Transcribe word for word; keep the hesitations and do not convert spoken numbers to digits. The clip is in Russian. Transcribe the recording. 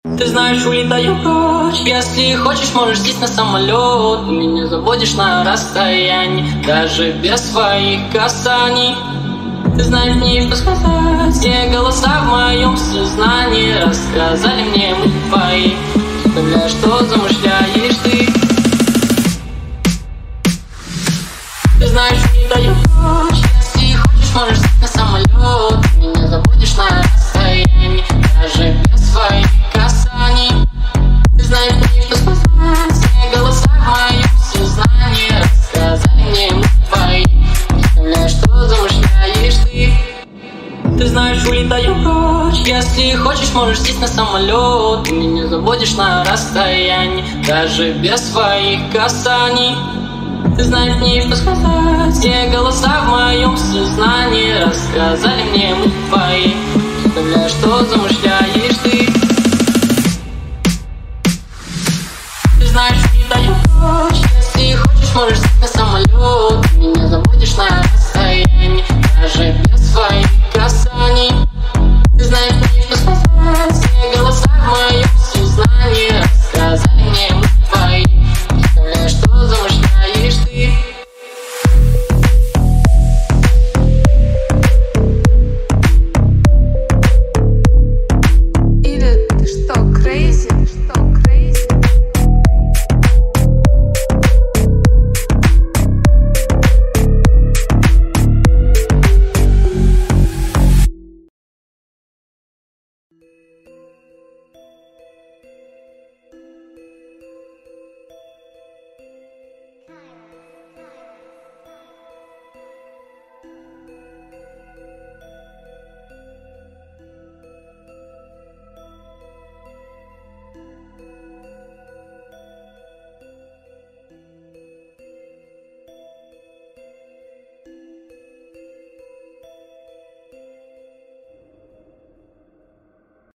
Ты знаешь, улетаю прочь. Если хочешь, можешь сесть на самолет. Ты меня заводишь на расстоянии, даже без своих касаний. Ты знаешь, мне что сказать. Все голоса в моем сознании рассказали мне мы твои. Представляешь, что замышляешь ты. Ты знаешь, улетаю прочь. Если хочешь, можешь сесть на самолет. Ты меня заводишь на расстоянии, даже без своих касаний. Ты знаешь, мне что сказать. Все голоса в моем сознании рассказали мне мы твои. Представляешь, что замышляешь ты. Ты знаешь, улетаю прочь. Если хочешь, можешь сесть на самолет. Ты меня заводишь на расстоянии, даже без своих касаний. Ты знаешь, мне что сказать. Все голоса в моем сознании рассказали мне мы твои. Представляешь, что замышляешь ты. Ты знаешь, улетаю прочь. Если хочешь, можешь сесть на самолет. Ты меня заводишь на расстоянии, даже без своих